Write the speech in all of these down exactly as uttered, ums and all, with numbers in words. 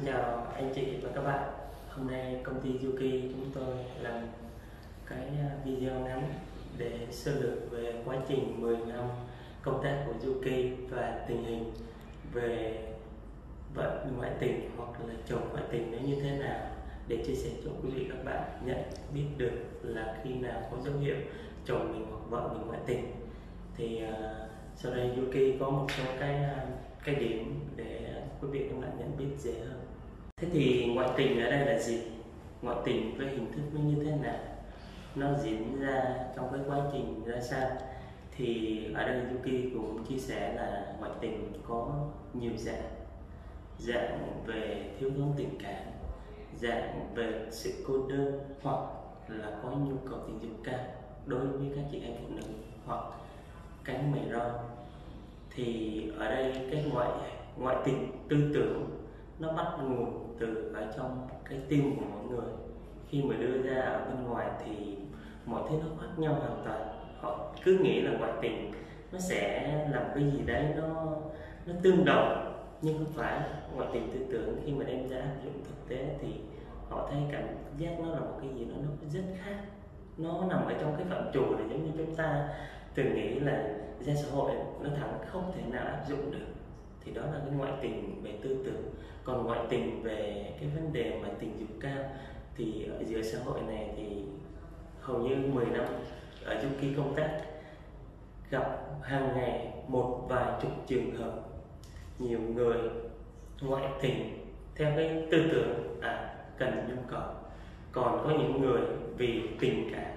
chào anh chị và các bạn. Hôm nay công ty Yuki chúng tôi làm cái video ngắn để sơ lược về quá trình mười năm công tác của Yuki và tình hình về vợ ngoại tình hoặc là chồng ngoại tình nó như thế nào, để chia sẻ cho quý vị các bạn nhận biết được là khi nào có dấu hiệu chồng mình hoặc vợ mình ngoại tình. Thì uh, sau đây Yuki có một số cái uh, cái điểm để quý vị các bạn nhận biết dễ hơn. Thế thì ngoại tình ở đây là gì? Ngoại tình với hình thức nó như thế nào? Nó diễn ra trong cái quá trình ra sao? Thì ở đây Yuki cũng chia sẻ là ngoại tình có nhiều dạng. Dạng về thiếu thốn tình cảm, dạng về sự cô đơn, hoặc là có nhu cầu tình dục cao đối với các chị em phụ nữ, hoặc cánh mày roi. Thì ở đây cái ngoại ngoại tình tư tưởng nó bắt nguồn từ ở trong cái tim của mỗi người. Khi mà đưa ra ở bên ngoài thì mọi thứ nó khác nhau hoàn toàn. Họ cứ nghĩ là ngoại tình nó sẽ làm cái gì đấy nó nó tương đồng, nhưng không phải. Ngoại tình tư tưởng khi mà đem ra áp dụng thực tế thì họ thấy cảm giác nó là một cái gì đó nó rất khác. Nó nằm ở trong cái phạm trù là giống như chúng ta từng nghĩ là ra xã hội nó thẳng không thể nào áp dụng được. Thì đó là cái ngoại tình về tư tưởng. Còn ngoại tình về cái vấn đề mà tình dục cao thì ở giữa xã hội này thì hầu như mười năm ở Yuki công tác gặp hàng ngày một vài chục trường hợp nhiều người ngoại tình theo cái tư tưởng à cần nhu cầu. Còn có những người vì tình cảm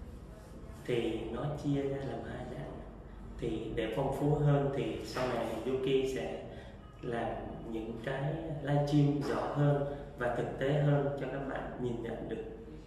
thì nó chia ra làm hai dạng. Thì để phong phú hơn thì sau này Yuki sẽ làm những cái livestream rõ hơn và thực tế hơn cho các bạn nhìn nhận được.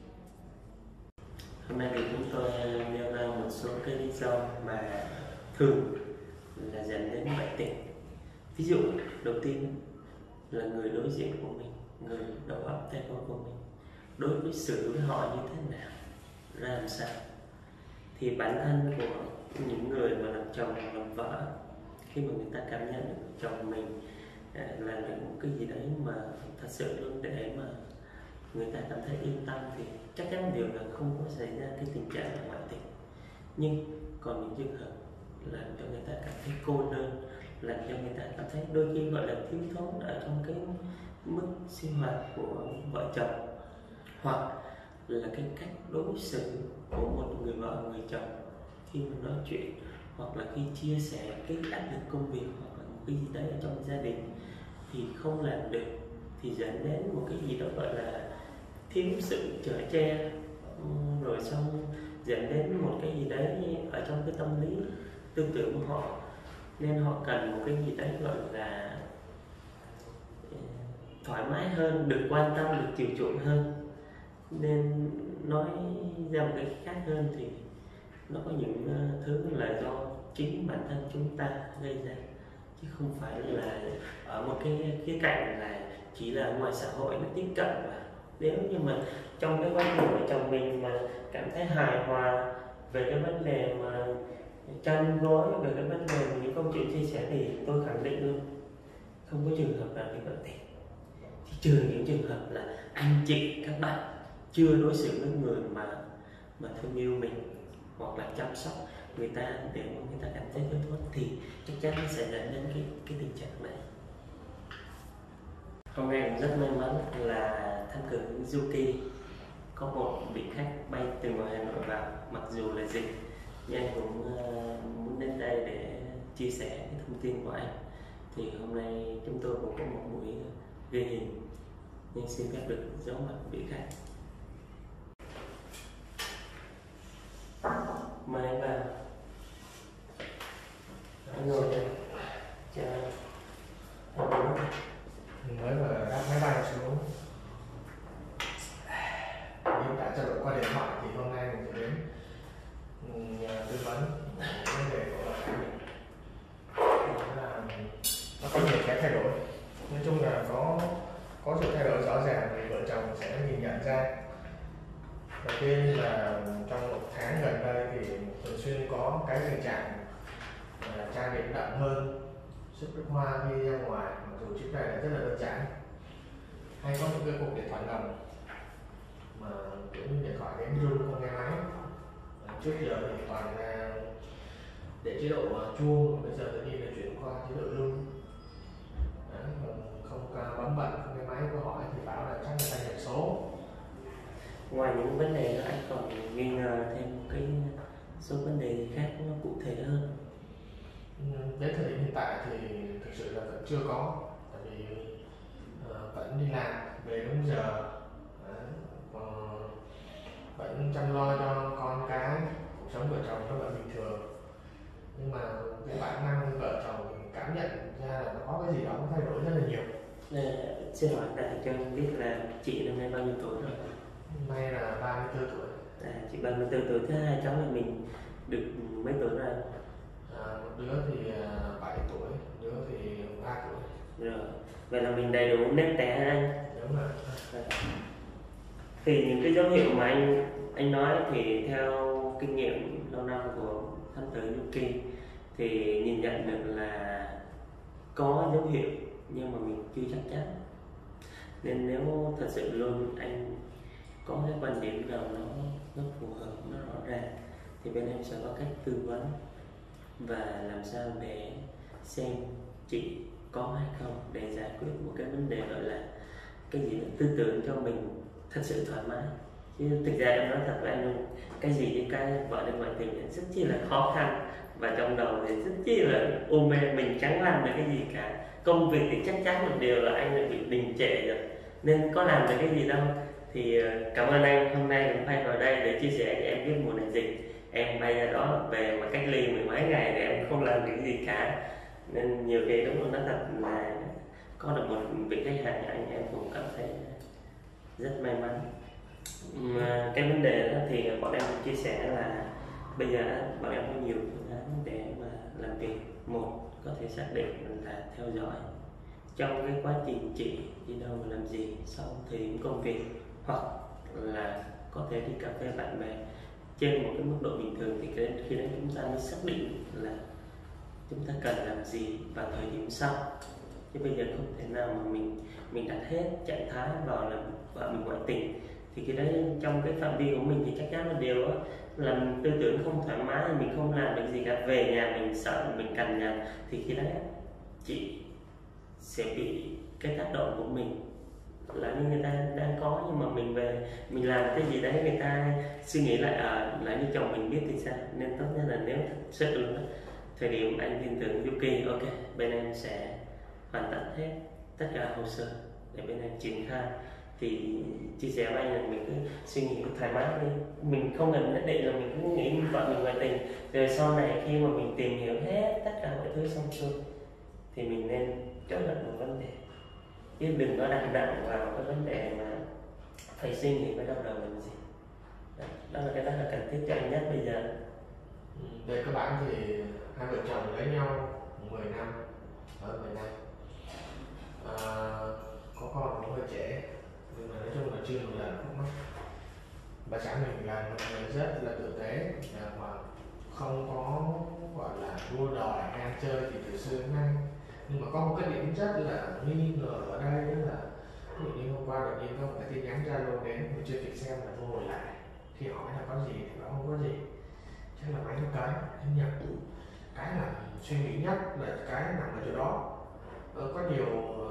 Hôm nay thì chúng tôi nêu ra một số cái lý do mà thường là dẫn đến ngoại tình. Ví dụ đầu tiên là người đối diện của mình, người đầu óc tay con của mình, đối với xử với họ như thế nào, ra làm sao. Thì bản thân của những người mà làm chồng làm vợ, khi mà người ta cảm nhận được chồng mình làm được một cái gì đấy mà thật sự luôn để mà người ta cảm thấy yên tâm, thì chắc chắn điều là không có xảy ra cái tình trạng là ngoại tình. Nhưng còn những trường hợp làm cho người ta cảm thấy cô đơn, làm cho người ta cảm thấy đôi khi gọi là thiếu thốn ở trong cái mức sinh hoạt của vợ chồng, hoặc là cái cách đối xử của một người vợ người chồng khi mà nói chuyện, hoặc là khi chia sẻ cái áp lực công việc, hoặc là một cái gì đấy ở trong gia đình thì không làm được, thì dẫn đến một cái gì đó gọi là thiếu sự chở che, rồi xong dẫn đến một cái gì đấy ở trong cái tâm lý tư tưởng của họ, nên họ cần một cái gì đấy gọi là thoải mái hơn, được quan tâm, được chiều chuộng hơn. Nên nói ra một cái khác hơn thì nó có những thứ là do chính bản thân chúng ta gây ra, chứ không phải là ở một cái khía cạnh là chỉ là ngoài xã hội nó tiếp cận vào. Nếu như mà trong cái quá trình vợ chồng mình mà cảm thấy hài hòa về cái vấn đề mà chăn gối, về cái vấn đề mà những câu chuyện chia sẻ, thì tôi khẳng định luôn không có trường hợp nào bị ngoại tình. Thì trừ những trường hợp là anh chị các bạn chưa đối xử với người mà mà thương yêu mình hoặc là chăm sóc người ta để mà người ta cảm thấy thiếu thốn, thì chắc chắn nó sẽ dẫn đến cái cái tình trạng này. Hôm nay cũng rất may mắn là tham cử Yuki có một vị khách bay từ ngoài Hà Nội vào, mặc dù là dịch nhưng anh cũng uh, muốn đến đây để chia sẻ cái thông tin của anh. Thì hôm nay chúng tôi cũng có một buổi ghi hình, nhưng xin phép được giấu mặt vị khách. Mời anh vào. Anh ngồi đây. Chào anh. Anh đúng không? Mới vừa đáp máy bay xuống, nhưng đã trao đổi qua điện thoại thì hôm nay mình sẽ đến tư vấn vấn đề của bạn mình. Là nó có nhiều cái thay đổi, nói chung là có có sự thay đổi rõ ràng thì vợ chồng sẽ nhìn nhận ra. Đầu tiên là trong một tháng gần đây thì thường xuyên có cái tình trạng là cha điểm đậm hơn, xuất nước hoa khi ra ngoài, mặc dù trước đây là rất là đơn giản. hay có những cái cuộc điện thoại ngầm mà kiểu như điện thoại đến rung không nghe máy. Trước giờ thì toàn là để chế độ chuông, bây giờ tự nhiên là chuyển qua chế độ rung. Đấy, không bấm bận không nghe máy có hỏi thì bảo là chắc người ta nhập số. Ngoài những vấn đề đó, anh còn nghi ngờ thêm cái số vấn đề gì khác nó cụ thể hơn? Đến thời điểm hiện tại thì thực sự là vẫn chưa có, tại vì uh, vẫn đi làm về đúng giờ, uh, vẫn chăm lo cho con cái, cuộc sống vợ chồng nó vẫn bình thường. Nhưng mà cái bản năng vợ chồng mình cảm nhận ra là nó có cái gì đó nó thay đổi rất là nhiều. Để, xin hỏi đại cho anh biết là chị năm nay bao nhiêu tuổi rồi? Năm nay là ba mươi tư tuổi. À, chị ba mươi tư tuổi, thứ hai cháu nhà mình được mấy tuổi rồi? À, một đứa thì uh, bảy tuổi, đứa thì ba tuổi. Rồi, vậy là mình đầy đủ nếp té hả anh? Đúng rồi. À. Thì những cái dấu hiệu mà anh anh nói thì theo kinh nghiệm lâu năm của thám tử Yuki thì nhìn nhận được là có dấu hiệu nhưng mà mình chưa chắc chắn. Nên nếu thật sự luôn anh có cái quan điểm nào nó nó phù hợp, nó rõ ràng thì bên em sẽ có cách tư vấn và làm sao để xem chị có hay không để giải quyết một cái vấn đề gọi là cái gì là tư tưởng cho mình thật sự thoải mái. Chứ thực ra em nói thật với anh luôn, cái gì với cái vợ đến ngoại tình rất chi là khó khăn và trong đầu thì rất chi là u mê, mình chẳng làm được cái gì cả. Công việc thì chắc chắn một điều là anh đã bị đình trệ rồi nên có làm được cái gì đâu. Thì cảm ơn anh hôm nay cũng hay vào đây để chia sẻ cho em biết mùa này dịch em bay ra đó về mà cách ly mười mấy ngày để em không làm được cái gì cả, nên nhiều khi đúng là nói thật là có được một vị khách hàng như anh em cũng cảm thấy rất may mắn. Mà cái vấn đề đó thì bọn em chia sẻ là bây giờ bọn em có nhiều phương án để mà làm việc. Một, có thể xác định là theo dõi trong cái quá trình chị đi đâu và làm gì sau thời điểm công việc, hoặc là có thể đi cà phê bạn bè trên một cái mức độ bình thường, thì cái khi đó chúng ta mới xác định là chúng ta cần làm gì vào thời điểm sau. Chứ bây giờ không thể nào mà mình mình đặt hết trạng thái vào là vợ mình ngoại tình, thì cái đấy trong cái phạm vi của mình thì chắc chắn là điều đó là mình tư tưởng không thoải mái, mình không làm được gì cả, về nhà mình sợ mình cằn nhằn, thì khi đấy chị sẽ bị cái tác động của mình là như người ta đang có, nhưng mà mình về mình làm cái gì đấy người ta suy nghĩ lại à, lại như chồng mình biết thì sao. Nên tốt nhất là nếu thật sự luôn đó, thời điểm anh tin tưởng Yuki, ok bên em sẽ hoàn tất hết tất cả hồ sơ để bên em triển khai. Thì chia sẻ với anh là mình cứ suy nghĩ thoải mái đi, mình không cần nhất định là mình cứ nghĩ vợ mình ngoại tình, rồi sau này khi mà mình tìm hiểu hết tất cả mọi thứ xong xuôi thì mình nên chốt được một vấn đề, chứ đừng có đặt nặng vào cái vấn đề mà phải suy nghĩ với đau đầu làm gì. Đó, đó là cái rất là cần thiết cho anh nhất bây giờ. Về cơ bản thì hai vợ chồng lấy nhau mười năm, ở mười năm, à, có con cũng hơi trẻ, nhưng mà nói chung là chưa một lần khúc mắc. Bà xã mình là một người rất là tử tế, mà không có gọi là đua đòi hay ăn chơi thì từ xưa đến nay. Nhưng mà có một cái điểm rất là nghi ngờ ở đây đó là ví dụ như hôm qua đột nhiên có một cái tin nhắn Zalo đến, mình chưa kịp xem là thu hồi lại. Khi hỏi là có gì thì bảo không có gì, chắc là máy nó cái nó nhập. Cái là suy nghĩ nhất là cái nằm ở chỗ đó. Ờ, có nhiều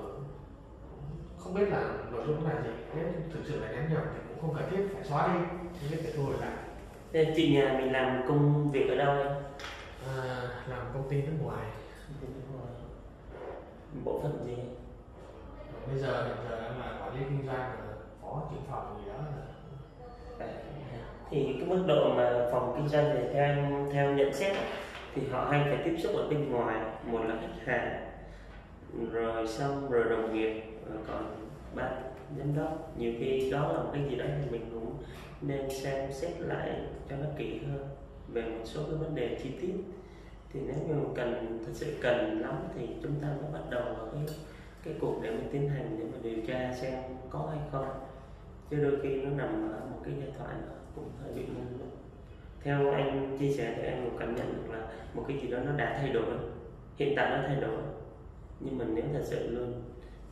không biết là nội dung là gì, nếu thực sự là nhắn nhầm thì cũng không cần thiết phải xóa đi, không biết phải thu hồi lại. Thế chị nhà mình làm công việc ở đâu em? À, làm công ty nước ngoài. Bộ phận gì? Bây giờ hiện giờ là quản lý kinh doanh, phó trưởng phòng gì đó là... À, thì cái mức độ mà phòng kinh doanh thì theo em theo nhận xét thì họ hay phải tiếp xúc ở bên ngoài, một là khách hàng, rồi xong rồi đồng nghiệp, rồi còn ban giám đốc. Nhiều khi đó là một cái gì đó thì mình cũng nên xem xét lại cho nó kỹ hơn về một số cái vấn đề chi tiết. Thì nếu như cần thật sự cần lắm thì chúng ta mới bắt đầu vào cái cái cuộc để mình tiến hành để mà điều tra xem có hay không, chứ đôi khi nó nằm ở một cái giai thoại nó cũng hơi bị mông lung. Theo anh chia sẻ thì em cũng cảm nhận được là một cái gì đó nó đã thay đổi, hiện tại nó thay đổi, nhưng mà nếu thật sự luôn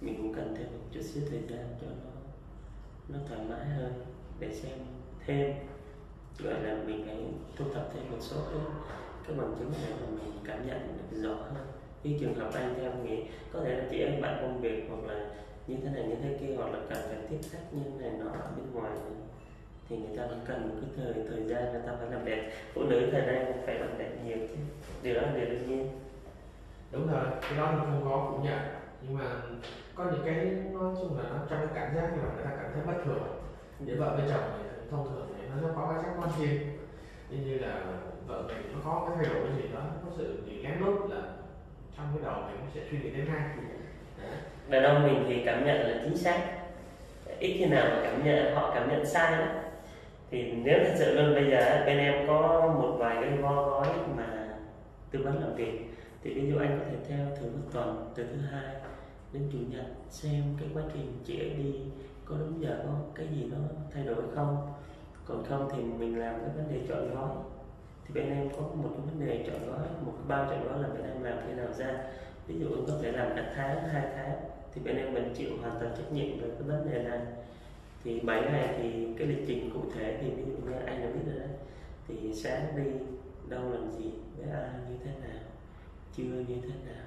mình cũng cần thêm một chút xíu thời gian cho nó nó thoải mái hơn để xem thêm, gọi là mình phải thu thập thêm một số cái, cái bằng chứng để mà mình cảm nhận được rõ hơn. Cái trường hợp anh theo em nghĩ có thể là chị ấy bạn công việc hoặc là như thế này như thế kia, hoặc là cần phải tiếp khách như này nọ ở bên ngoài, thì người ta vẫn cần một cái thời thời gian, người ta phải làm đẹp. Phụ nữ thời nay phải làm đẹp nhiều chứ, điều đó là điều đương nhiên. Đúng rồi, cái đó mình không có phủ nhận, nhưng mà có những cái nói chung là nó trong cái cảm giác như là người ta cảm thấy bất thường. Với vợ với chồng thì thông thường thì nó có cái giác quan riêng, như như là vợ mình nó có cái thay đổi gì đó, có sự gì lén lút là trong cái đầu mình sẽ suy nghĩ đến ngay. Đàn ông mình thì cảm nhận là chính xác, ít khi nào mà cảm nhận họ cảm nhận sai đó. Thì nếu thật sự luôn bây giờ bên em có một vài cái gói gói mà tư vấn làm việc, thì ví dụ anh có thể theo thử một tuần, từ thứ hai đến chủ nhật, xem cái quá trình chị ấy đi có đúng giờ, có cái gì nó thay đổi không. Còn không thì mình làm cái vấn đề chọn gói, thì bên em có một cái vấn đề chọn gói, một cái bao chọn gói là bên em làm thế nào ra. Ví dụ có thể làm cả tháng, hai tháng, thì bên em mình chịu hoàn toàn trách nhiệm về cái vấn đề này. Thì bảy ngày thì cái lịch trình cụ thể thì ví dụ như anh đã biết rồi đấy, thì sáng đi đâu làm gì với ai như thế nào, trưa như thế nào,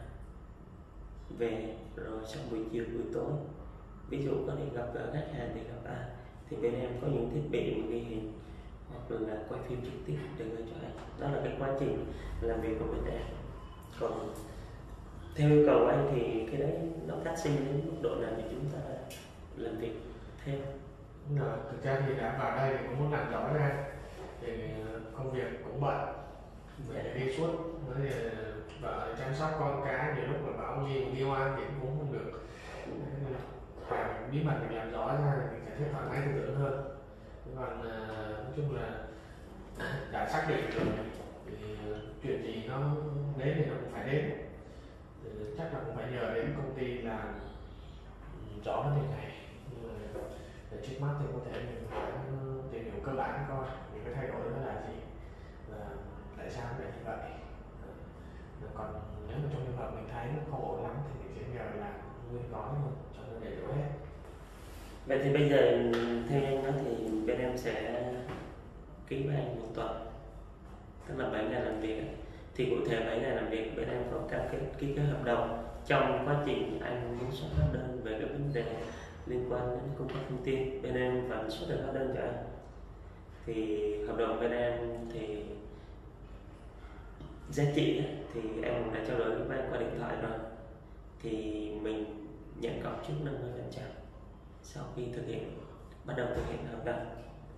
về rồi xong buổi chiều buổi tối ví dụ có đi gặp gỡ khách hàng thì gặp ai, thì bên em có những thiết bị mà ghi hình hoặc là quay phim trực tiếp để gửi cho anh. Đó là cái quá trình làm việc của bên em. Còn theo yêu cầu anh thì cái đấy nó phát sinh đến mức độ nào thì chúng ta làm việc thêm. Đúng rồi, thực ra thì đã vào đây thì cũng muốn làm rõ ra, thì công việc cũng bận, mình đi suốt, với vợ chăm sóc con cái, nhiều lúc mà bảo gì đi oan thì cũng không được. Phải bí mật mình làm rõ ra thì mình sẽ thấy thoải mái tư tưởng hơn. Còn nói chung là đã xác định rồi thì chuyện gì nó đến thì nó cũng phải đến, thì chắc là cũng phải nhờ đến công ty làm rõ vấn đề này. Để trước mắt thì có thể mình phải tìm hiểu cơ bản coi những cái thay đổi đó là gì và tại sao lại như vậy. Còn nếu mà trong trường hợp mình thấy nó không ổn lắm thì mình sẽ nhờ làm nguyên gói luôn cho nó đầy đủ hết. Vậy thì bây giờ theo anh nói thì bên em sẽ ký với anh một tuần, tức là bảy ngày làm việc. Thì cụ thể bảy ngày làm việc bên em có cam kết ký cái hợp đồng. Trong quá trình anh muốn xuất hóa đơn về cái vấn đề liên quan đến cung cấp thông tin, bên em vẫn xuất được hóa đơn cho anh. Thì hợp đồng bên em thì giá trị thì em cũng đã trao đổi với anh qua điện thoại rồi, thì mình nhận cọc trước năm mươi phần trăm sau khi thực hiện bắt đầu thực hiện hợp đồng.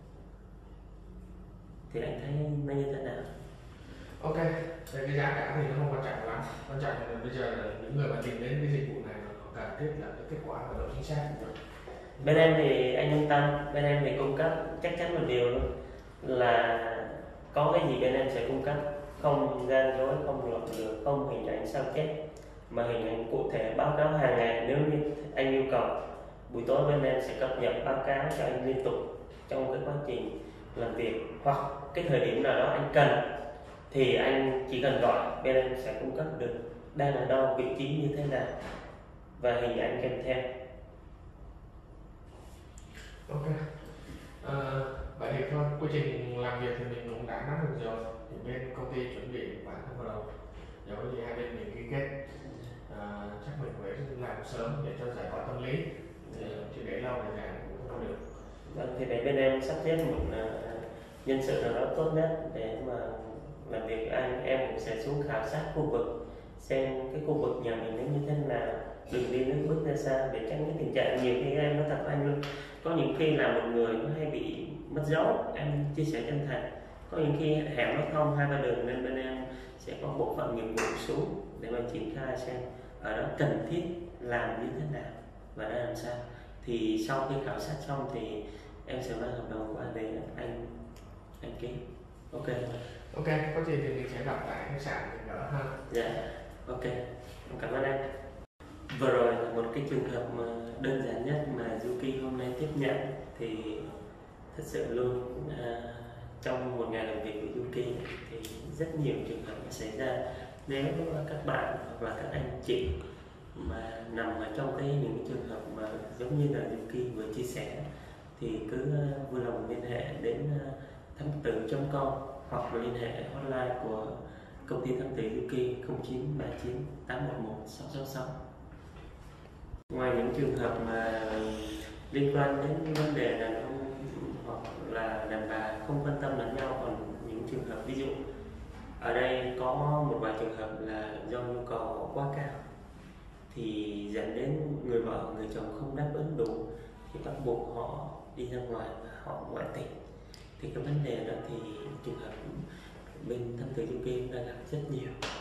Thì anh thấy nó như thế nào? Ok, về cái giá cả thì nó không quan trọng lắm, quan trọng là bây giờ là những người mà tìm đến cái dịch vụ này họ cần thiết là cái kết quả và độ chính xác. Bên em thì anh yên tâm, bên em thì cung cấp chắc chắn một điều luôn là có cái gì bên em sẽ cung cấp, không gian dối, không lộn lừa, không hình ảnh sao chép, mà hình ảnh cụ thể, báo cáo hàng ngày. Nếu như anh yêu cầu, buổi tối bên em sẽ cập nhật báo cáo cho anh liên tục trong cái quá trình làm việc, hoặc cái thời điểm nào đó anh cần thì anh chỉ cần gọi, bên em sẽ cung cấp được đang ở đâu, vị trí như thế nào và hình ảnh kèm theo. Ok, à, vậy thì thôi, quy trình làm việc thì mình cũng đã nắm được rồi. Thì bên công ty chuẩn bị bản thân vào đầu, nếu có gì hai bên mình ký kết, à, chắc mình phải làm sớm để cho giải tỏa tâm lý, chứ để lâu thì làm cũng không được. Vâng, thì để bên em sắp xếp một uh, nhân sự nào đó tốt nhất để mà làm việc với anh. Em cũng sẽ xuống khảo sát khu vực, xem cái khu vực nhà mình nó như thế nào, đường đi nước bước ra sao, để tránh cái tình trạng nhiều khi em nói thật với anh luôn, có những khi là một người nó hay bị mất dấu, em chia sẻ chân thành. Có những khi hẻm nó thông hai ba đường nên bên em sẽ có bộ phận nghiệp vụ xuống để mà triển khai xem ở đó cần thiết làm như thế nào và đã làm sao. Thì sau khi khảo sát xong thì em sẽ mang hợp đồng qua để anh anh ký. Ok. Ok, có gì thì mình sẽ gặp tại khách sạn để gỡ ha. Dạ, ok. Em cảm ơn anh. Vừa rồi là một cái trường hợp mà đơn giản nhất mà Yuki hôm nay tiếp nhận. Thì thật sự luôn à, trong một ngày làm việc của Yuki thì rất nhiều trường hợp xảy ra. Nếu các bạn hoặc là các anh chị mà nằm ở trong cái những cái trường hợp mà giống như là Yuki vừa chia sẻ thì cứ vui lòng liên hệ đến thám tử chấm com hoặc liên hệ hotline của công ty thám tử Yuki không chín ba chín tám một một sáu sáu sáu. Ngoài những trường hợp mà liên quan đến vấn đề đàn ông hoặc là đàn bà không quan tâm lẫn nhau, còn những trường hợp ví dụ ở đây có một vài trường hợp là do nhu cầu quá cao thì dẫn đến người vợ người chồng không đáp ứng đủ thì bắt buộc họ đi ra ngoài và họ ngoại tình, thì cái vấn đề đó thì trường hợp bên thám tử Yuki đã gặp rất nhiều.